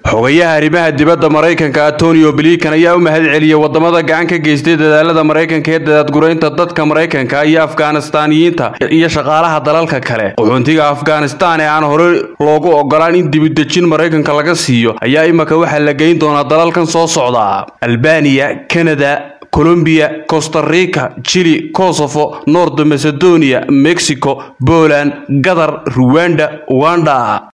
xogayaha arrimaha dibadda Mareykanka Antonio Blinken ayaa u mahad celiyay wadamada gacan ka geystay dadaalada Mareykanka ee dadgureynta dadka Mareykanka iyo Afghaanistaaniyiinta iyo shaqaalaha dalalka kale. Xuntiga Afghanistan ee aan hore loogu ogolaan in dib u dejin Mareykanka laga siiyo ayaa imika waxa la geyn doonaa dalalkan soo socda: Albania, Canada, Colombia, Costa Rica, Chile, Kosovo, North Macedonia, Mexico, Poland, Qatar, Rwanda, Uganda.